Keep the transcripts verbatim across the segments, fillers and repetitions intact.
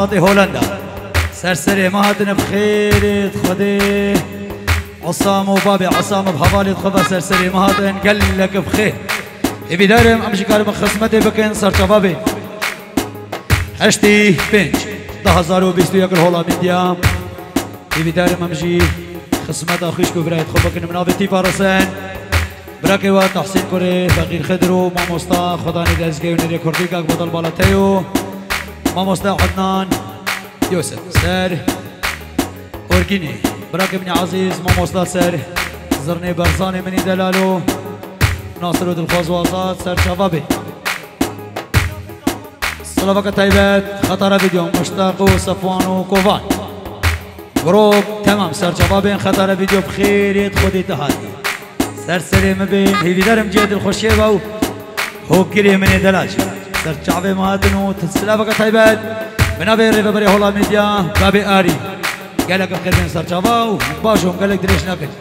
وڵاتی هۆلەندا سەرسەرێ ماهاتنە بخێرت خودێ عسام و بابێ عسام و هەواڵێت خۆ بە سەرسەرێ ماهاتن گەلەکە بخێر هیویدارم ئەمژی کارە بە خزمەتێ بکەن سەرچاوا بێ هەشتی پێنج ده هەزار و بیست و یەک هۆڵا میدیا هیویدارم ئەمژی خزمەتە خوشک و برایەت خۆ بکەن مناوێتی پارەسەن براکەوە تەحسین کوڕێ فەقیر خدر و مامۆستا خۆدانی دەزگەی و نێرێ کوردی کاک بەدڵ باڵەتەی و مامۆستا عدنان یوسف سەر ئۆرگینی براکە منی عەزیز مامۆستا سەر زڕنێ بەرزانی منی دەلال و ناصر و دڵخواز و ئازاد سەرچاوا بێ سڵاوەکە تایبەت خەتارە ڤیدیۆ مشتاق و سەفوان و کۆڤان گرۆپ تەمام سەرچاوا بێن خەتارە ڤیدیۆ بخێرێت خودی تەهاتی سەرسەرێ مەبێن هیویدارم جێ دڵخۆشیە بە و هۆگرێ منێ دەلاج سەرچاوێ ماهاتن و سلاوەکە تایبەت بنابێ ڕێڤەبەرێ هۆڵا میدیا بابێ ئاری گەلەکە بخێر بێن سەرچاوا و باشم گەلێک درێژ نەکەن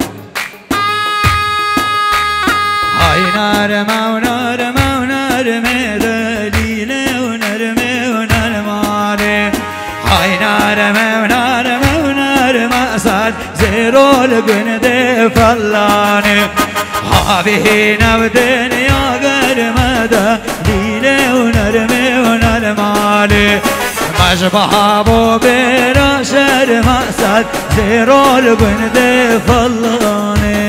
های نارەما و نارەما و نارمێ دەلیلێ و نەرمێ و نەرمانێ های نارەمە و نارەمە و نارمە ئەساد زێرۆ لە گوێنەدێ فەڵانێ هاوێنە و دنیا گەرمەدە لیلێ و نەرمێ و نەرمانێ مەژبەها بۆ بێرە شەرمە ئەساد زێرۆ لە گوێنەدێ فەڵانێ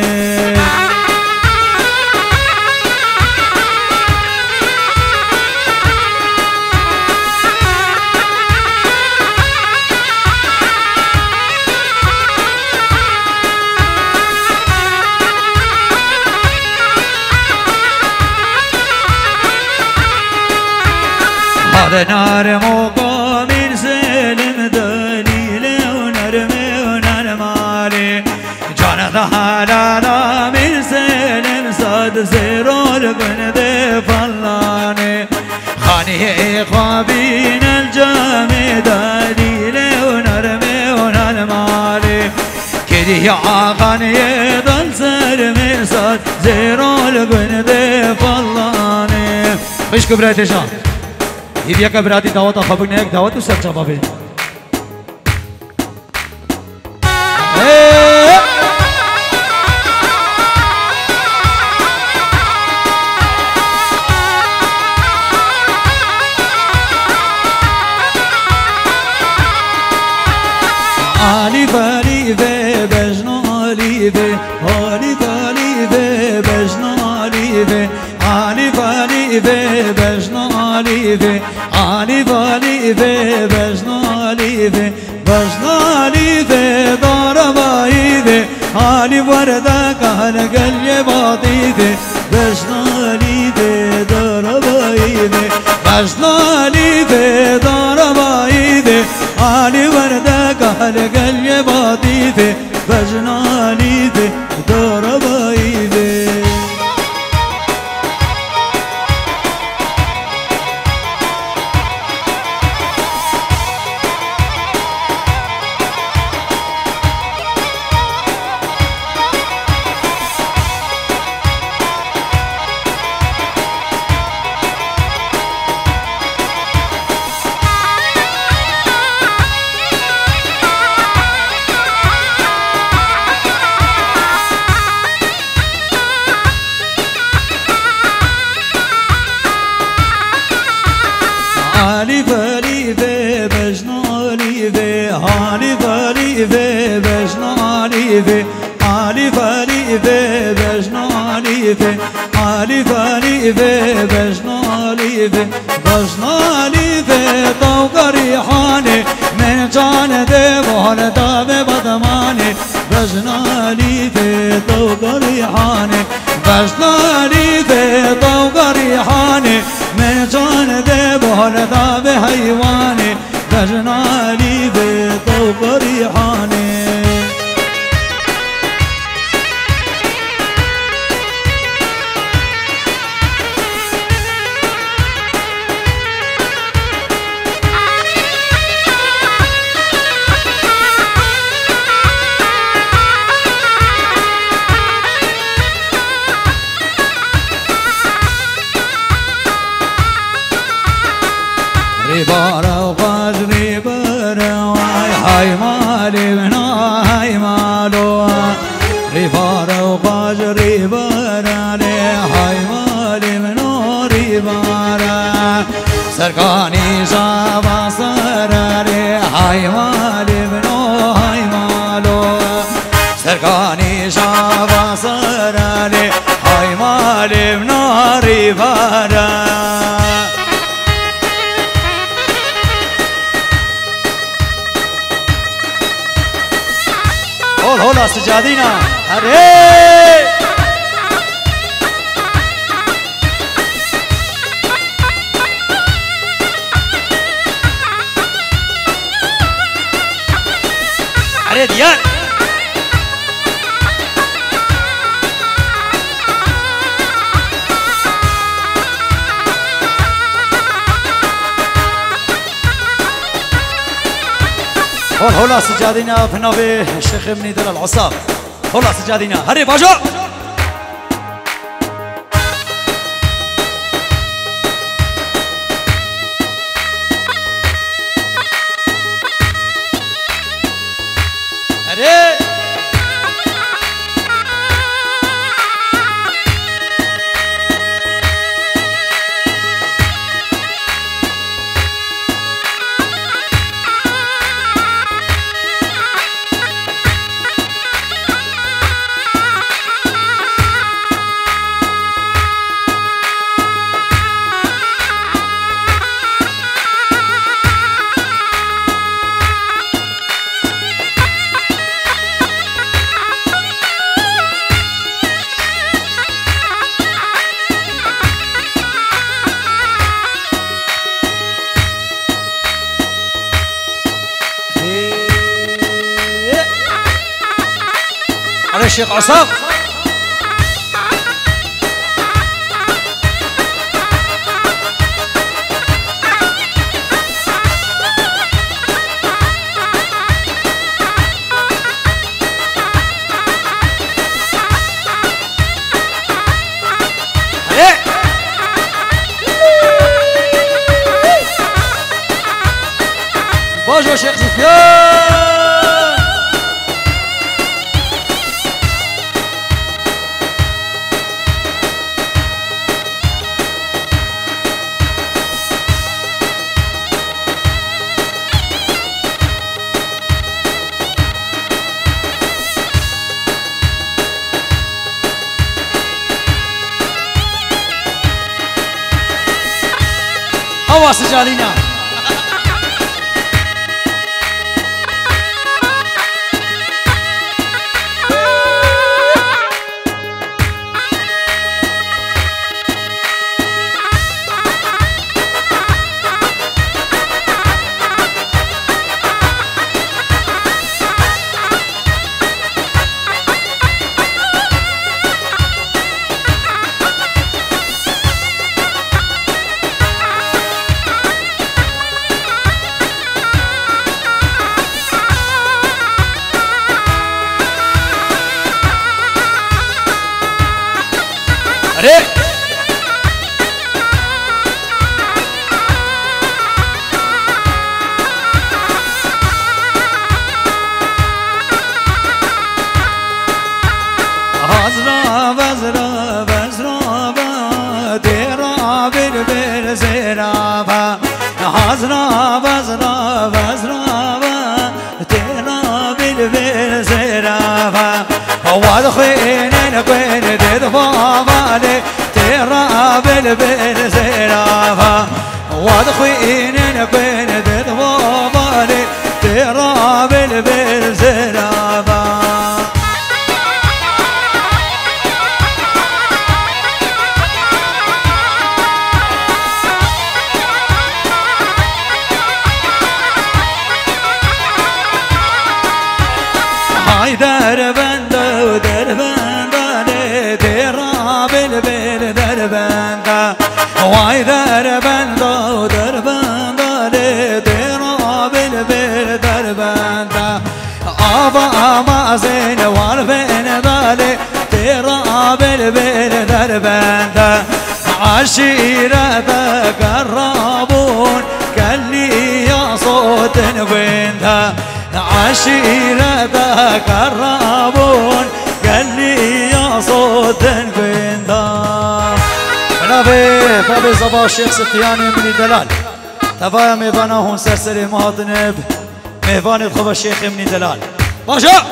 نارم و قامین سلم دلیله و نرمه و نرماله جانه حلالا من سلم صد زیرول گنده فلانه خانه خوابین الجامع دلیله و نرمه و نرماله کدی آقانه دل سرم صد زیرول گنده فلانه خوش کبراتشان هیویا که براتی دعوت خبر نه یک دعوت و سرچاوا بین علی ولی و بجنا علی و علی ولی و بجنا علی و علی ولی و بجنا علی و علی ولی و بجنا علی و بجنا علی و داربایی و علی ورده کهن گلی باطی و بجنا علی و داربایی و بجنا علی و داربایی و علی ورده کهن گلی باطی و بجنا علی و داربایی و علی ولی و بجنا علی و علی ولی و بجنا علی و علی ولی و بجنا علی و علی ولی و بجنا علی و بجنا علی و طوق ریحانه من جان دیوان داب بدمانه بجنا علی و طوق ریحانه بجنا علی و طوق ریحانه من جان دیوان داب حیوانه بجنا علی و طوق ریحانه ریبارا و غاز ریبارا ريبارا وباج ريبارا لي هاي مالي منو ريبارا سركاني شابا سراري هاي مالي منو هاي مالو سركاني شابا سراري هاي مالي منو ريبارا هول هولا سجادينا هري هري ديان هول هولا سجادينا بنوبي الشيخ ابن دل العصاب هولا سجادينا هري باجو هري الشيخ عصام باجو شيخ سفيان هوا سجادينا هري هزرا بزرا بزرا با تيرا بير بير زيرا با هزرا بزرا بزرا با تيرا بير بير زيرا با واد خوين كوين ديد بابالي تيرا بير بير زيرا با واد خوين كوين ديد بابالي تيرا بير بير زيرا با هاي دربند ودربند تيرا بالبيل دربند هاي دربند ودربند تيرا بالبيل دربند آبا ما زين والبين دالي تيرا بالبيل دربند عشيرتك الرابون كلي يا صوت وينها عشيرتك الرابون قال ودن قويندا بنابي بابي زبا الشيخ سفياني من دلال تفايا ميفانا هون سرسري مهاتنب ميفاني الخبا الشيخ من دلال باشا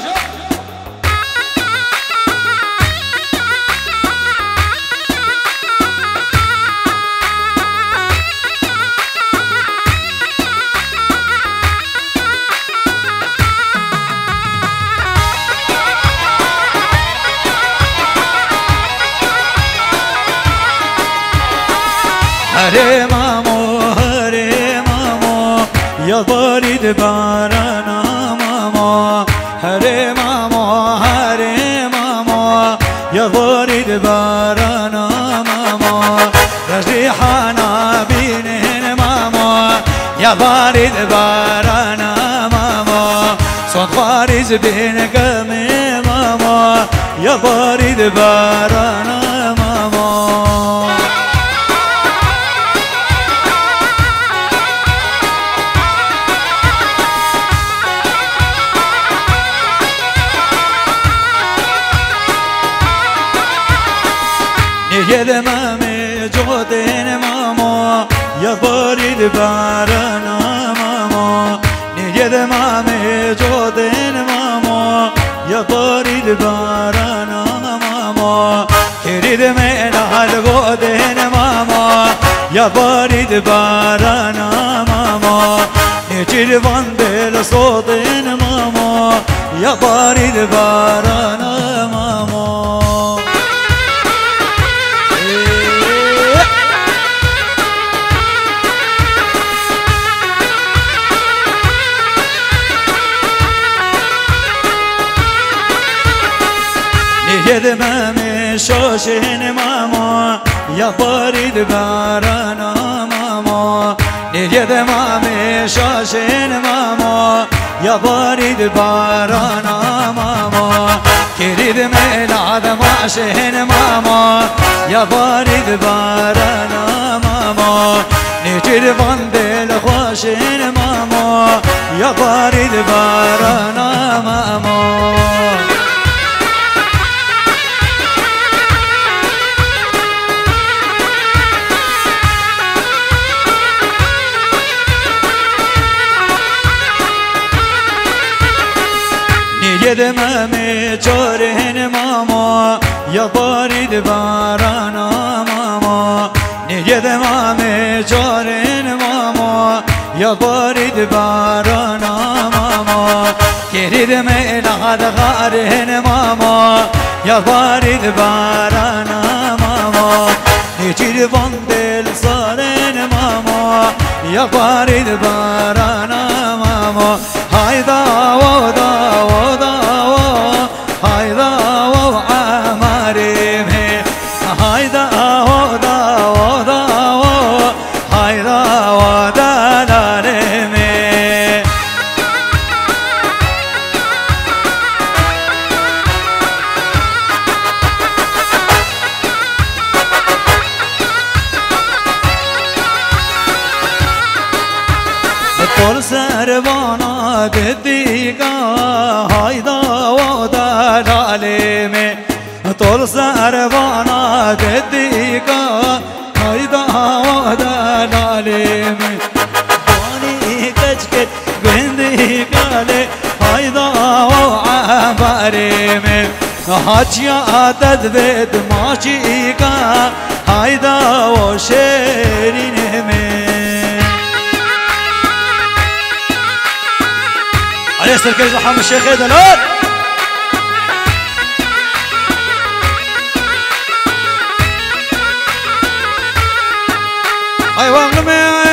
هري مامو هري مامو يا بارد بارانا مامو هري مامو هري مامو يا بارد بارانا مامو رجيحانا بينين مامو يا بارد بارانا مامو صوت بارز بين قمي مامو يا بارد بارانا مامو يا مامي جودين مامو يا بارد بارانا مامو يا مامي جودين مامو يا بارد بارانا مامو كريد من الغودين مامو يا بارد بارانا مامو نجيل فاندل صوتين مامو يا بارد بارانا مامو يا مامي شوشين مامو يا بارد بارانا مامو يا مامي شوشين مامو يا بارد بارانا مامو كريد ميلاد ماشين مامو يا بارد بارانا مامو نجير فاندل خوشين مامو يا بارد بارانا مامو يا مامي جورين مامو يا بارد بارانا مامو يا مامي جورين مامو يا بارد بارانا مامو كريد ميلاد غارين مامو يا بارد بارانا مامو نجيل فاندل صارين مامو يا بارد بارانا مامو هايدا ودا ودا هايدا وعماري مي هايدا ودا ودا هايدا ودا نارمي طول سربانا دديقا هايدا ودا نارمي طول سربانا دديقا هايدا ودا نارمي باني كجكت بندي قالي هايدا وعباري حاجيا تدبد ماشيكا هايدا وشيرين من عليه السلكي زحام الشيخ دلال ايوه